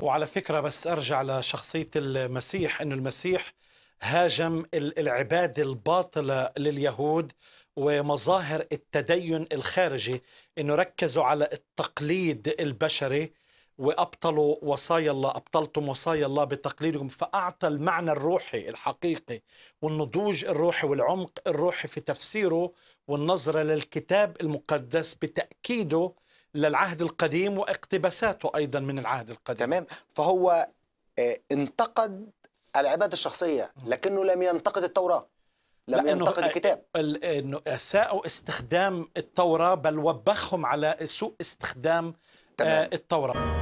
وعلى فكرة بس أرجع لشخصية المسيح، أنه المسيح هاجم العبادة الباطلة لليهود ومظاهر التدين الخارجي، أنه ركزوا على التقليد البشري وأبطلوا وصايا الله، أبطلتم وصايا الله بتقليدكم، فأعطى المعنى الروحي الحقيقي والنضوج الروحي والعمق الروحي في تفسيره والنظرة للكتاب المقدس بتأكيده للعهد القديم واقتباساته أيضا من العهد القديم. تمام. فهو انتقد العبادة الشخصية لكنه لم ينتقد التوراة، لم ينتقد الكتاب. انه اساءوا استخدام التوراة، بل وبخهم على سوء استخدام التوراة.